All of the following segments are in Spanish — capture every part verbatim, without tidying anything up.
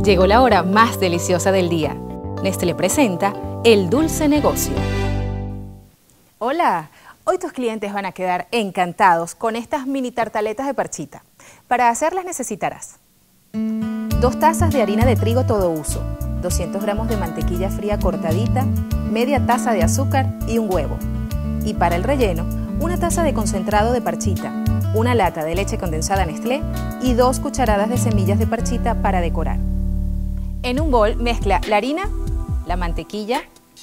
Llegó la hora más deliciosa del día. Nestlé presenta El Dulce Negocio. Hola, hoy tus clientes van a quedar encantados con estas mini tartaletas de parchita. Para hacerlas necesitarás dos tazas de harina de trigo todo uso, doscientos gramos de mantequilla fría cortadita, media taza de azúcar y un huevo. Y para el relleno, una taza de concentrado de parchita, una lata de leche condensada Nestlé y dos cucharadas de semillas de parchita para decorar. En un bol mezcla la harina, la mantequilla,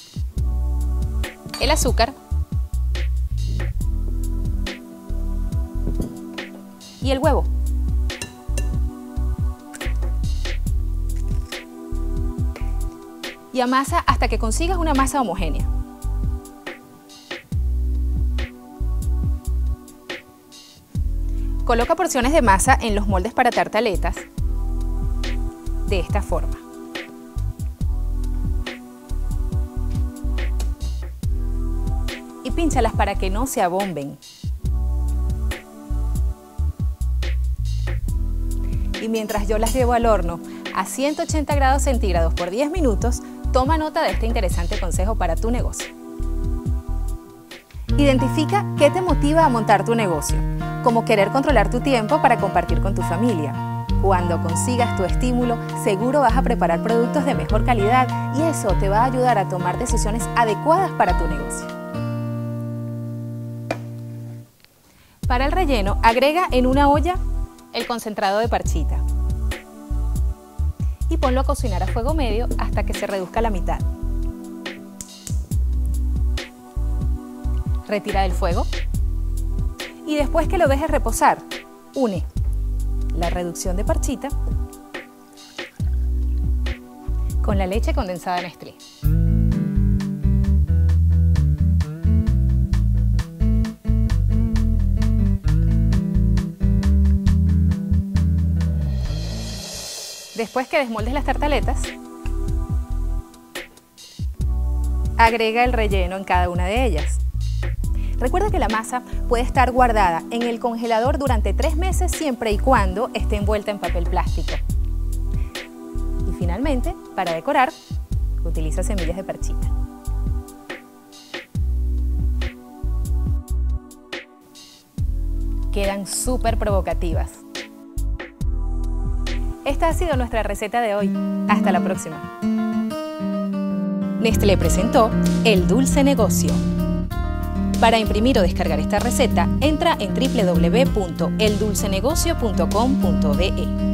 el azúcar y el huevo. Y amasa hasta que consigas una masa homogénea. Coloca porciones de masa en los moldes para tartaletas de esta forma. Y pínchalas para que no se abomben. Y mientras yo las llevo al horno a ciento ochenta grados centígrados por diez minutos, toma nota de este interesante consejo para tu negocio. Identifica qué te motiva a montar tu negocio, como querer controlar tu tiempo para compartir con tu familia. Cuando consigas tu estímulo, seguro vas a preparar productos de mejor calidad y eso te va a ayudar a tomar decisiones adecuadas para tu negocio. Para el relleno, agrega en una olla el concentrado de parchita y ponlo a cocinar a fuego medio hasta que se reduzca a la mitad. Retira del fuego y después que lo dejes reposar, une la reducción de parchita con la leche condensada Nestlé. Después que desmoldes las tartaletas, agrega el relleno en cada una de ellas. Recuerda que la masa puede estar guardada en el congelador durante tres meses siempre y cuando esté envuelta en papel plástico. Y finalmente, para decorar, utiliza semillas de parchita. Quedan súper provocativas. Esta ha sido nuestra receta de hoy. Hasta la próxima. Nestlé presentó El Dulce Negocio. Para imprimir o descargar esta receta, entra en w w w punto el dulce negocio punto com punto be.